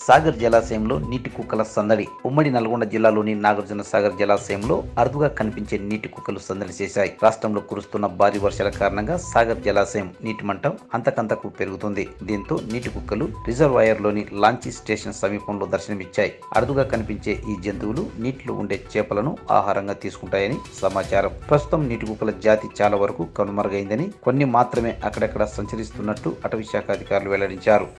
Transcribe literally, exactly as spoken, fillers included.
సాగర్ జలాశయంలో నీటి కుక్కల సందడి. ఉమ్మడి నల్గొండ జిల్లాలోని నాగార్జున సాగర్ జలాశయంలో అరుదుగా కనిపించే నీటి కుక్కలు సందడి చేశాయి. రాష్ట్రంలో కురుస్తున్న భారీ వర్షాల కారణంగా సాగర్ జలాశయం నీటి మట్టం అంతకంతకు పెరుగుతుంది. దీంతో నీటి కుక్కలు రిజర్వాయర్లోని లాంచీ స్టేషన్ సమీపంలో దర్శనమిచ్చాయి. అరుదుగా కనిపించే ఈ జంతువులు నీటిలో ఉండే చేపలను ఆహారంగా తీసుకుంటాయని సమాచారం. ప్రస్తుతం నీటి కుక్కల జాతి చాలా వరకు కనుమరుగైందని, కొన్ని మాత్రమే అక్కడక్కడ సంచరిస్తున్నట్టు అటవీ శాఖ అధికారులు వెల్లడించారు.